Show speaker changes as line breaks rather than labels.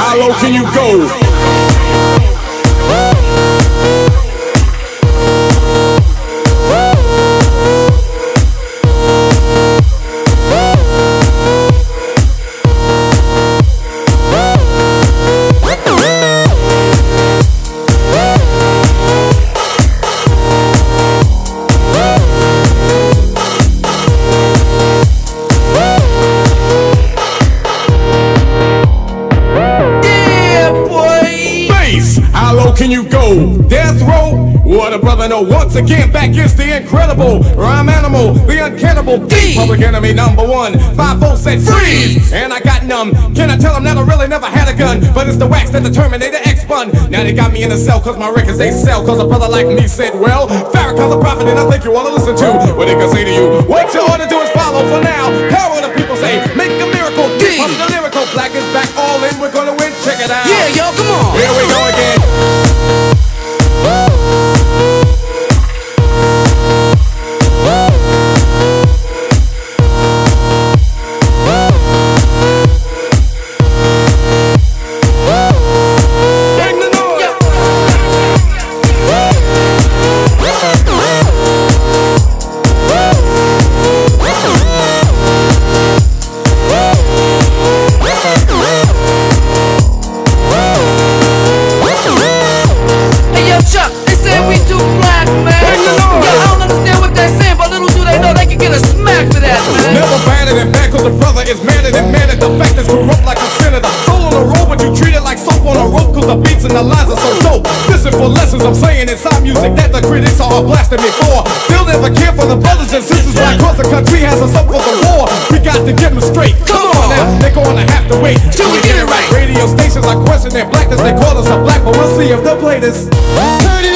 How low can you go? Can you go? Death row? What a brother know. Once again, back is the incredible rhyme animal, the uncannibal D. Public enemy #1. 5-0 said freeze, and I got numb. Can I tell them that I really never had a gun? But it's the wax that the Terminator X spun. Now they got me in a cell cause my records they sell. Cause a brother like me said, well, Farrakhan's a prophet and I think you wanna listen to what they can say to you. What you ought to do is follow for now. Power the people say, make a miracle. D. Pump the lyrical, black is back, all in, we're gonna win. Check it out.
Yeah, yo, come on.
Here we go again. Is madder than mad at the fact that's corrupt like a senator. Soul on the road, but you treat it like soap on a rope. Cause the beats and the lines are so dope. Listen for lessons I'm saying inside music that the critics are blasting me for. They'll never care for the brothers and sisters right across the country has us up for the war. We got to get them straight. Come on now, they're gonna have to wait till we get it right. Radio stations are questioning blackness. They call us a black, but we'll see if they'll play this. Turn it